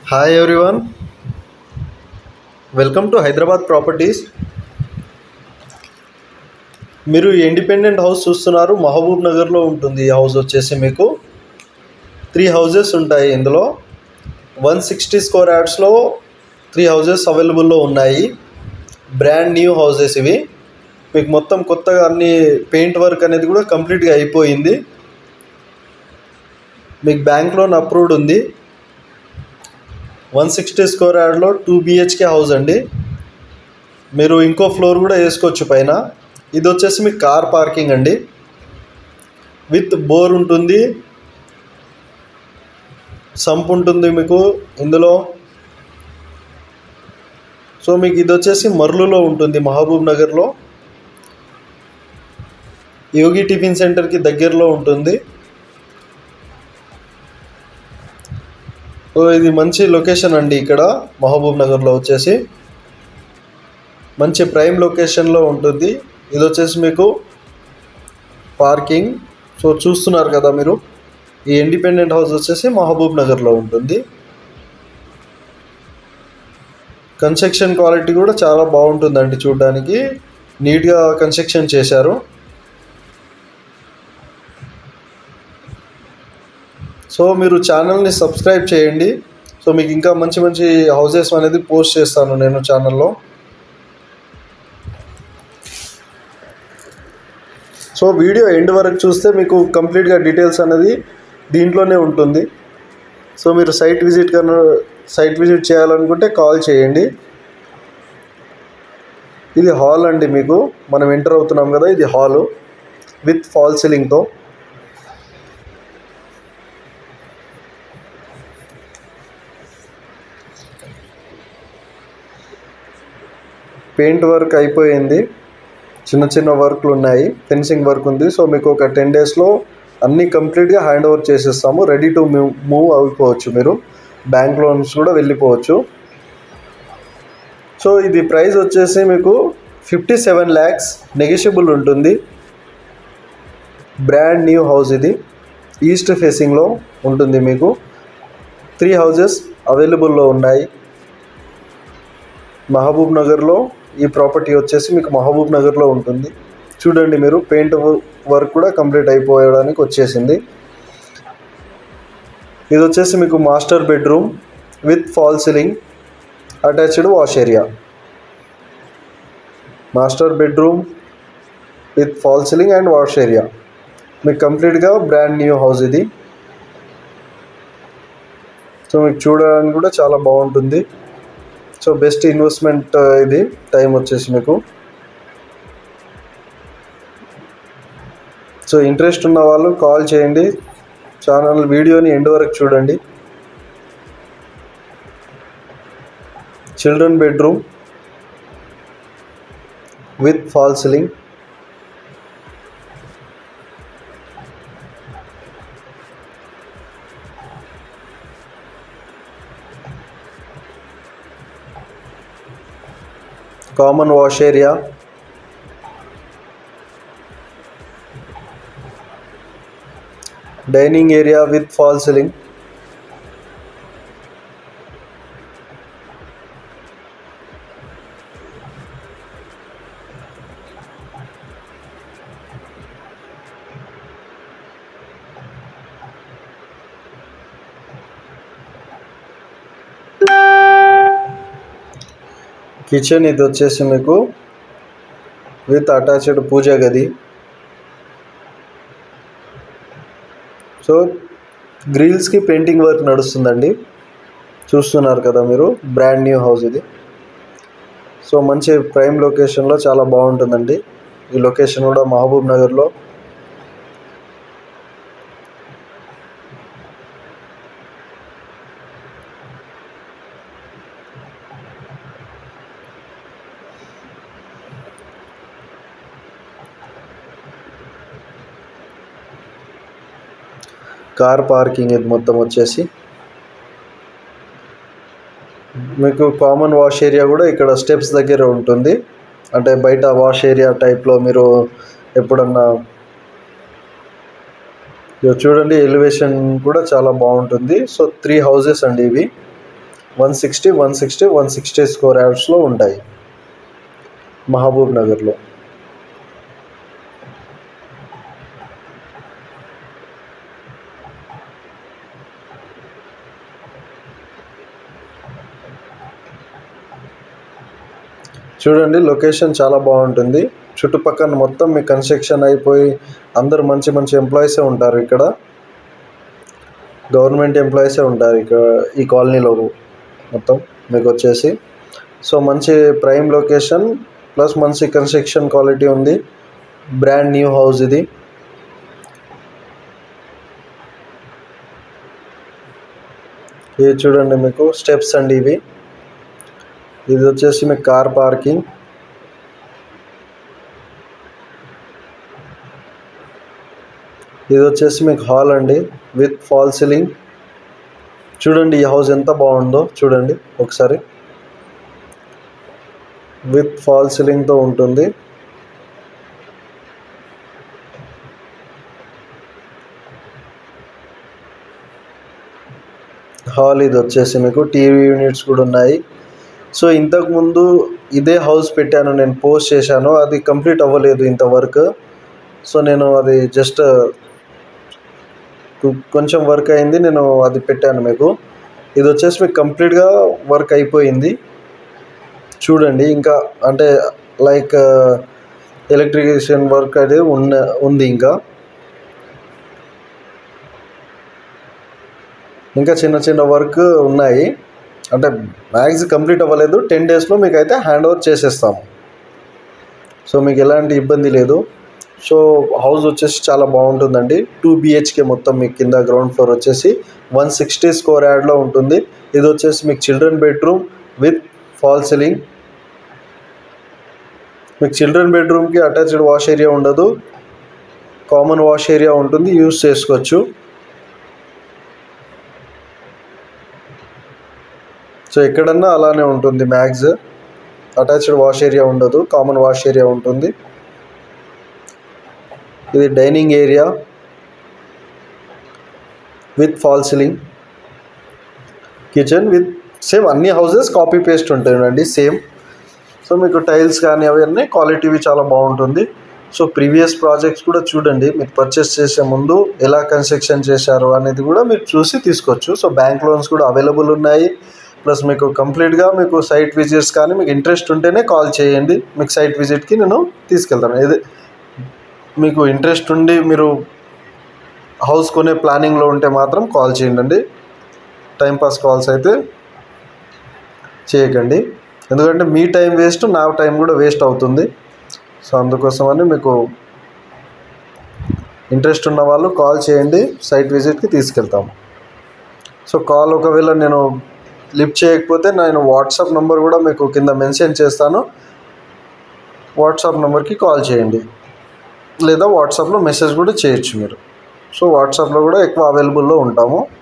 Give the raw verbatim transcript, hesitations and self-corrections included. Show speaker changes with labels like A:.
A: Hi everyone, welcome to Hyderabad properties. మీరు independent house చూస్తున్నారు. మహబూబ్ నగర్లో ఉంటుంది ఈ హౌస్. వచ్చేసి మీకు త్రీ హౌజెస్ ఉంటాయి. ఇందులో వన్ సిక్స్టీ స్క్వేర్ యార్డ్స్లో త్రీ హౌజెస్ అవైలబుల్లో ఉన్నాయి. బ్రాండ్ న్యూ హౌజెస్ ఇవి. మీకు మొత్తం కొత్తగా అన్ని పెయింట్ వర్క్ అనేది కూడా కంప్లీట్గా అయిపోయింది. మీకు బ్యాంక్ లోన్ అప్రూవ్డ్ ఉంది. వన్ సిక్స్టీ స్క్వేర్ యార్డ్లో టూ బిహెచ్కే హౌస్ అండి. మీరు ఇంకో ఫ్లోర్ కూడా వేసుకోవచ్చు పైన. ఇది వచ్చేసి మీకు కార్ పార్కింగ్ అండి, విత్ బోర్ ఉంటుంది, సంప్ ఉంటుంది మీకు ఇందులో. సో మీకు ఇది వచ్చేసి మర్లులో ఉంటుంది, మహబూబ్ నగర్లో యోగి టిఫిన్ సెంటర్కి దగ్గరలో ఉంటుంది. సో ఇది మంచి లొకేషన్ అండి. ఇక్కడ మహబూబ్ నగర్లో వచ్చేసి మంచి ప్రైమ్ లొకేషన్లో ఉంటుంది. ఇది వచ్చేసి మీకు పార్కింగ్. సో చూస్తున్నారు కదా మీరు, ఈ ఇండిపెండెంట్ హౌస్ వచ్చేసి మహబూబ్ నగర్లో ఉంటుంది. కన్స్ట్రక్షన్ క్వాలిటీ కూడా చాలా బాగుంటుందండి, చూడడానికి నీట్గా కన్స్ట్రక్షన్ చేశారు. సో మీరు ఛానల్ని సబ్స్క్రైబ్ చేయండి. సో మీకు ఇంకా మంచి మంచి హౌసెస్ అనేది పోస్ట్ చేస్తాను నేను ఛానల్లో. సో వీడియో ఎండ్ వరకు చూస్తే మీకు కంప్లీట్గా డీటెయిల్స్ అనేది దీంట్లోనే ఉంటుంది. సో మీరు సైట్ విజిట్ కన్నా సైట్ విజిట్ చేయాలనుకుంటే కాల్ చేయండి. ఇది హాల్ అండి. మీకు మనం ఎంటర్ అవుతున్నాం కదా, ఇది హాలు విత్ ఫాల్ సీలింగ్తో. పెయింట్ వర్క్ అయిపోయింది, చిన్న చిన్న వర్క్లు ఉన్నాయి, ఫెన్సింగ్ వర్క్ ఉంది. సో మీకు ఒక టెన్ డేస్లో అన్నీ కంప్లీట్గా హ్యాండ్ ఓవర్ చేసేస్తాము. రెడీ టు మూవ్ మూవ్ అయిపోవచ్చు. మీరు బ్యాంక్ లోన్స్ కూడా వెళ్ళిపోవచ్చు. సో ఇది ప్రైస్ వచ్చేసి మీకు ఫిఫ్టీ సెవెన్ ల్యాక్స్ నెగోషియబుల్ ఉంటుంది. బ్రాండ్ న్యూ హౌస్ ఇది, ఈస్ట్ ఫేసింగ్లో ఉంటుంది. మీకు త్రీ హౌజెస్ అవైలబుల్లో ఉన్నాయి మహబూబ్ నగర్లో. ఈ ప్రాపర్టీ వచ్చేసి మీకు మహబూబ్ నగర్లో ఉంటుంది. చూడండి మీరు, పెయింట్ వర్క్ కూడా కంప్లీట్ అయిపోయడానికి వచ్చేసింది. ఇది వచ్చేసి మీకు master bedroom with fall ceiling, attached wash area. Master bedroom with fall ceiling and wash area. మీకు కంప్లీట్గా బ్రాండ్ న్యూ హౌస్ ఇది. సో మీకు చూడడానికి కూడా చాలా బాగుంటుంది. సో బెస్ట్ ఇన్వెస్ట్మెంట్ ఇది. టైం వచ్చేసి మీకు, సో ఇంట్రెస్ట్ ఉన్న వాళ్ళు కాల్ చేయండి. ఛానల్ వీడియోని ఎండ్ వరకు చూడండి. Children bedroom with fall ceiling. Common wash area. Dining area with fall ceiling. Kitchen ఇది వచ్చేసి మీకు విత్ అటాచ్డ్ పూజా గది. సో గ్రిల్స్కి పెయింటింగ్ వర్క్ నడుస్తుందండి, చూస్తున్నారు కదా మీరు. బ్రాండ్ న్యూ హౌస్ ఇది. సో మంచి ప్రైమ్ లొకేషన్లో చాలా బాగుంటుందండి. ఈ లొకేషన్ కూడా మహబూబ్ నగర్లో. కార్ పార్కింగ్ ఇది మొత్తం వచ్చేసి మీకు. కామన్ వాష్ ఏరియా కూడా ఇక్కడ స్టెప్స్ దగ్గర ఉంటుంది. అంటే బయట వాష్ ఏరియా టైప్లో మీరు ఎప్పుడన్నా చూడండి. ఎలివేషన్ కూడా చాలా బాగుంటుంది. సో త్రీ హౌజెస్ అండి ఇవి. One sixty one sixty one sixty square యార్డ్స్లో ఉంటాయి మహబూబ్ నగర్లో. చూడండి లొకేషన్ చాలా బాగుంటుంది. చుట్టుపక్కల మొత్తం మీ కన్స్ట్రక్షన్ అయిపోయి అందరు మంచి మంచి ఎంప్లాయీసే ఉంటారు ఇక్కడ, గవర్నమెంట్ ఎంప్లాయీసే ఉంటారు ఇక్కడ ఈ కాలనీలో మొత్తం మీకు వచ్చేసి. సో మంచి ప్రైమ్ లొకేషన్ ప్లస్ మంచి కన్స్ట్రక్షన్ క్వాలిటీ ఉంది. బ్రాండ్ న్యూ హౌస్ ఇది. ఇది చూడండి మీకు స్టెప్స్ అండి ఇవి. ఇది వచ్చేసి మీకు కార్ పార్కింగ్. ఇది వచ్చేసి మీకు హాల్ అండి విత్ ఫాల్ సీలింగ్. చూడండి ఈ హౌస్ ఎంత బాగుందో చూడండి ఒకసారి. విత్ ఫాల్ సీలింగ్తో ఉంటుంది. హాల్ ఇది వచ్చేసి మీకు టీవీ యూనిట్స్ కూడా ఉన్నాయి. సో ఇంతకుముందు ఇదే హౌస్ పెట్టాను నేను, పోస్ట్ చేశాను, అది కంప్లీట్ అవ్వలేదు ఇంత వర్క్. సో నేను అది జస్ట్ కొంచెం వర్క్ అయింది, నేను అది పెట్టాను మీకు. ఇది వచ్చేసి మీకు కంప్లీట్గా వర్క్ అయిపోయింది చూడండి. ఇంకా అంటే లైక్ ఎలక్ట్రిషియన్ వర్క్ అది ఉన్న ఉంది ఇంకా ఇంకా చిన్న చిన్న వర్క్ ఉన్నాయి. అంటే మ్యాక్స్ కంప్లీట్ అవ్వలేదు. టెన్ డేస్లో మీకు అయితే హ్యాండ్ ఓవర్ చేసేస్తాము. సో మీకు ఎలాంటి ఇబ్బంది లేదు. సో హౌస్ వచ్చేసి చాలా బాగుంటుందండి. టూ బిహెచ్కే మొత్తం మీకు కింద గ్రౌండ్ ఫ్లోర్ వచ్చేసి వన్ సిక్స్టీ స్క్వేర్ యార్డ్లో ఉంటుంది. ఇది వచ్చేసి మీకు children bedroom with fall ceiling. మీకు చిల్డ్రన్ బెడ్రూమ్కి అటాచ్డ్ వాష్ ఏరియా ఉండదు, కామన్ వాష్ ఏరియా ఉంటుంది, యూజ్ చేసుకోవచ్చు. సో ఎక్కడన్నా అలానే ఉంటుంది. మ్యాక్స్ అటాచ్డ్ వాష్ ఏరియా ఉండదు, కామన్ వాష్ ఏరియా ఉంటుంది. ఇది dining area with fall ceiling. Kitchen with same అన్ని హౌసెస్ కాపీ పేస్ట్ ఉంటాయండి సేమ్. సో మీకు టైల్స్ కానీ అవన్నీ క్వాలిటీవి చాలా బాగుంటుంది. సో ప్రీవియస్ ప్రాజెక్ట్స్ కూడా చూడండి, మీరు పర్చేస్ చేసే ముందు ఎలా కన్స్ట్రక్షన్ చేశారు అనేది కూడా మీరు చూసి తీసుకోవచ్చు. సో బ్యాంక్ లోన్స్ కూడా అవైలబుల్ ఉన్నాయి. ప్లస్ మీకు కంప్లీట్గా మీకు సైట్ విజిట్స్ కానీ మీకు ఇంట్రెస్ట్ ఉంటేనే కాల్ చేయండి, మీకు సైట్ విజిట్కి నేను తీసుకెళ్తాను. ఇది మీకు ఇంట్రెస్ట్ ఉండి మీరు హౌస్ కొనే ప్లానింగ్లో ఉంటే మాత్రం కాల్ చేయండి. టైంపాస్ కాల్స్ అయితే చేయకండి, ఎందుకంటే మీ టైం వేస్ట్, నా టైం కూడా వేస్ట్ అవుతుంది. సో అందుకోసమని మీకు ఇంట్రెస్ట్ ఉన్న వాళ్ళు కాల్ చేయండి, సైట్ విజిట్కి తీసుకెళ్తాము. సో కాల్ ఒకవేళ నేను లిఫ్ట్ చేయకపోతే నేను వాట్సాప్ నెంబర్ కూడా మీకు కింద మెన్షన్ చేస్తాను, వాట్సాప్ నెంబర్కి కాల్ చేయండి, లేదా వాట్సాప్లో మెసేజ్ కూడా చేయొచ్చు మీరు. సో వాట్సాప్లో కూడా ఎక్కువ అవైలబుల్లో ఉంటాము.